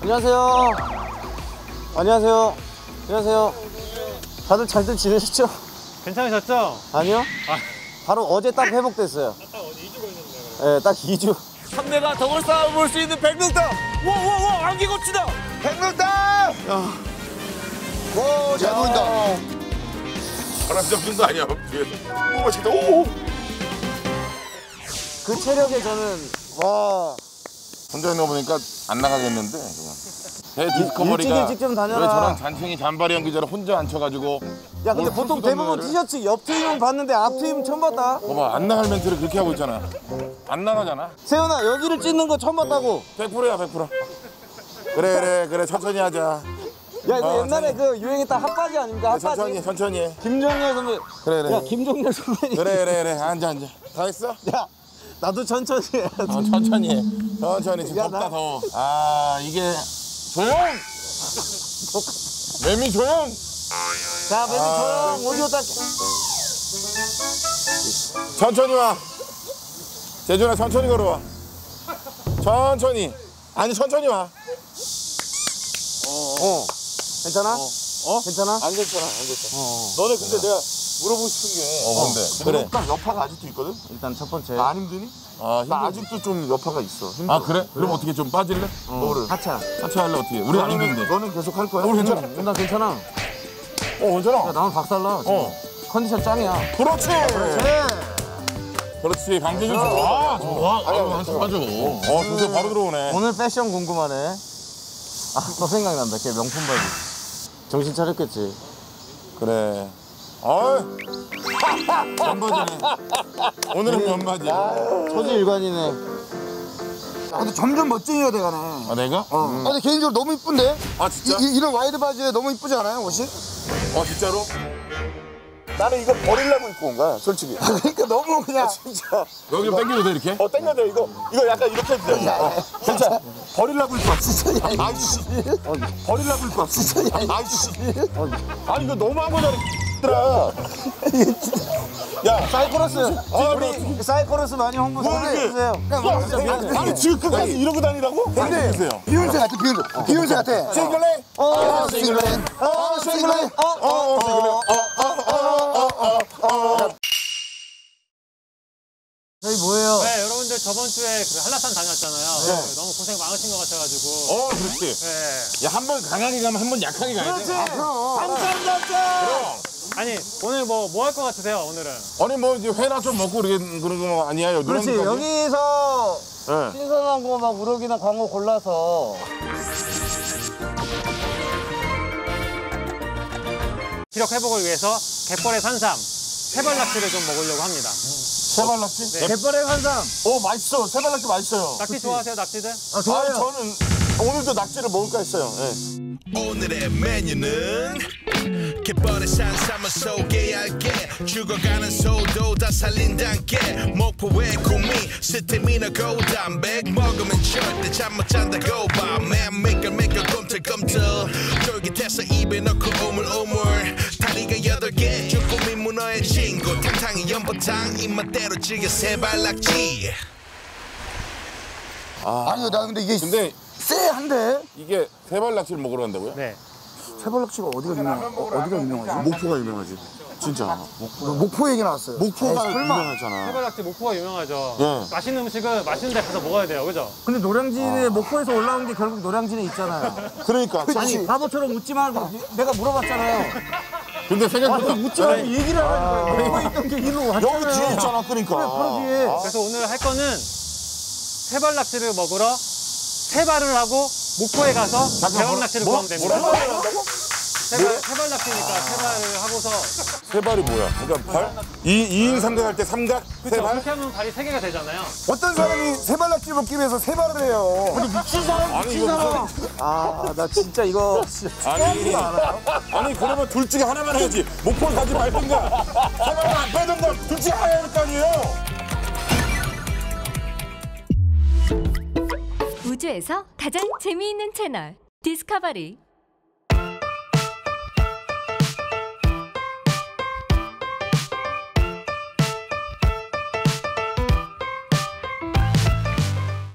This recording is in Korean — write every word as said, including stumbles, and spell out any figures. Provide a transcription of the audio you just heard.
안녕하세요. 안녕하세요. 안녕하세요. 다들 잘들 지내셨죠? 괜찮으셨죠? 아니요. 아. 바로 어제 딱 회복됐어요. 딱 어디 이 주 걸렸는데. 네, 딱 이 주. 삼대가 덕을 쌓아 볼 수 있는 백명당! 와와와 안개겁치다! 백명당! 와, 잘 보인다. 바람 잡는 거 아니야? 뒤에서. 오, 맛있겠다. 오! 그 체력에 저는 와. 혼자 있는 거 보니까 안 나가겠는데. 대 일찍 디스커버리가 일찍 좀 다녀라. 왜 저런 잔챙이 잔바리한 기자를 혼자 앉혀가지고. 야, 근데 보통 대부분 티셔츠 옆 트임은 봤는데 앞 트임 처음 봤다. 봐봐, 안 나갈 멘트를 그렇게 하고 있잖아. 안 나가잖아. 세훈아, 여기를 찢는 거 처음 봤다고. 백 퍼센트야, 백 퍼센트. 그래, 그래, 그래. 천천히 하자. 야, 이거 어, 옛날에 천천히. 그 유행했던 핫바지 아닙니까? 핫바지. 천천히, 천천히 해. 김종렬 선배. 그래, 그래. 야, 김종렬 선배님. 그래, 그래, 그래. 앉아, 앉아. 다 했어? 야, 나도 천천히 해야지. 어, 천천히 해. 천천히. 지금 야, 덥다, 나- 더워. 아, 이게. 조용! 매미 조용! 자, 매니 아. 조용. 오디오 딸게. 천천히 와. 재준아, 천천히 걸어와. 천천히. 아니, 천천히 와. 어. 괜찮아? 어? 괜찮아? 안 괜찮아, 안 괜찮아. 어. 너네 근데 내가 물어보고 싶은 게. 어, 뭔데? 그래. 딱 여파가 아직도 있거든? 일단 첫 번째. 나 안 힘드니? 아, 나 힘들지. 아직도 좀 여파가 있어. 힘들어. 아, 그래? 그럼 어떻게 좀 빠질래? 뭐를? 하차. 같이 할래, 어떻게? 우리 안 힘든데. 너는 계속 할 거야? 우리 괜찮아. 나 괜찮아. 야, 어, 괜찮아. 나는 박살나. 지금. 어. 컨디션 짱이야. 그렇지. 네. 그렇지. 강재준 좋아. 좋아. 아유, 한참 빠져. 어, 진짜 바로 들어오네. 오늘 패션 궁금하네. 아, 또 생각난다. 걔 명품 바지. 정신 차렸겠지. 그래. 어이. 면바지네. 오늘은 면바지야. 초지일관이네. 아, 근데 점점 멋쟁이가 돼가네. 아, 내가? 어. 아, 근데 개인적으로 너무 이쁜데? 아, 진짜? 이, 이, 이런 와이드 바지에 너무 이쁘지 않아요, 옷이? 어, 진짜로? 나는 이거 버리려고 입고 온 거야, 솔직히. 그러니까 너무 그냥. 진짜. 여기 좀 당겨도 돼, 이렇게? 어, 땡겨져, 이거. 이거 약간 이렇게 해도 돼. 어, 진짜. 버리려고 입고 왔어. 진짜. 아이씨. 버리려고 입고 왔어. 진짜. 아이씨. 아니, 이거 너무 한 거잖아, 들아. 야, 사이코러스. 아, 우리 사이코러스 많이 홍보 좀 뭐야, 이게? 해주세요. 아니, 지금 끝까지 이러고 다니라고? 근데 주세요. 비욘세 같아, 비욘세. 비욘세 같아. 싱글레? 어, 싱글레. 어, 싱글레. 어, 어, 어, 싱글레. 어, 어, 어, 어, 어, 어. 저희 뭐예요? 네, 여러분들 저번 주에 그 한라산 다녔잖아요. 너무 고생 많으신 것 같아가지고. 어, 그렇지. 네. 야, 한 번 강하게 가면 한 번 약하게 가야 돼. 감사합니다. 아니, 오늘 뭐, 뭐 할 것 같으세요, 오늘은? 아니, 뭐, 이제 회나 좀 먹고 그러는 그런 거 아니야? 그렇지. 누런 여기서 네. 신선한 거 막 우럭이나 광어 골라서 기력 회복을 위해서 갯벌의 산삼, 세발낙지를 좀 먹으려고 합니다. 세발낙지? 네. 갯벌의 환상. 어, 맛있어. 세발낙지 맛있어요. 낙지 좋아하세요, 낙지들? 아, 아, 좋아요. 저는 오늘도 낙지를 먹을까 했어요. 예. 오늘의 메뉴는 갯벌의 산삼을 소개할게 죽어가는 소도 다 살린단께 목포의 구미 스테미나 고단백 먹으면 절대 잠 못 잔다고 밤에 매끌매끌 꿈틀꿈틀 쫄깃해서 입에 넣고 오물오물 다리가 여덟 개 주꾸미 문어의 친구 탕탕이 연포탕 입맛대로 즐겨 세발낙지 아니, 나 근데 이게 근데 쎄한데? 이게 세발낙지를 먹으러 간다고요? 네. 세발낙지가 어디가 유명, 어, 어디가 유명하지? 목포가 유명하지. 진짜. 목포, 목포 얘기 나왔어요. 목포가 에이, 설마. 유명하잖아. 세발낙지 목포가 유명하죠. 예. 맛있는 음식은 맛있는 데 가서 먹어야 돼요, 그죠? 근데 노량진에 목포에서 올라온 게 결국 노량진에 있잖아요. 그러니까. 아니, 바보처럼 웃지 말고 내가 물어봤잖아요. 근데 생각보다 웃지 말고 얘기를 하라니까. 목포에 있던 게 이리로 왔잖아요. 여기 뒤에 있잖아. 그러니까. 그래, 바로 뒤에. 그래서 오늘 할 거는 세발낙지를 먹으러 세발을 하고 목포에 가서 대왕낙지를 뭐? 구하면 됩니다. 뭐라고 한다고? 세발, 세발낙지니까 세발을 하고서 세발이 뭐야? 그러니까 발? 이, 이인 삼각 할 때 삼각? 그렇죠. 세발? 그렇게 하면 발이 세 개가 되잖아요. 어떤 사람이 세발낙지 먹기 위해서 세발을 해요. 미친 사람, 아니, 미친 이거 사람. 무슨- 아, 나 진짜 이거 진짜 아니, 아니 그러면 둘 중에 하나만 해야지. 목포 가지 말든가. 세발을 안 빼든가. 둘 중에 하나 해야 할 거 아니에요? 우주에서 가장 재미있는 채널 디스커버리.